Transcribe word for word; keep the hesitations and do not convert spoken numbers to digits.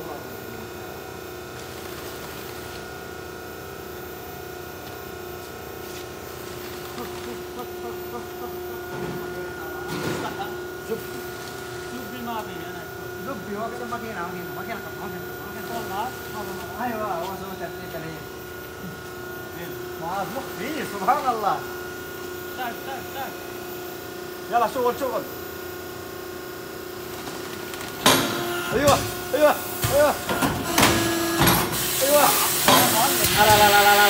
زبي زبي ما في انا زبي هو كده ماكينه ماكينه ماكينه ماكينه والله ايوه هو سوى ترتيب عليه معاذ ايه سبحان الله تاك تاك تاك يلا شغل شغل ايوه ايوه ايوه ايوه لا لا لا لا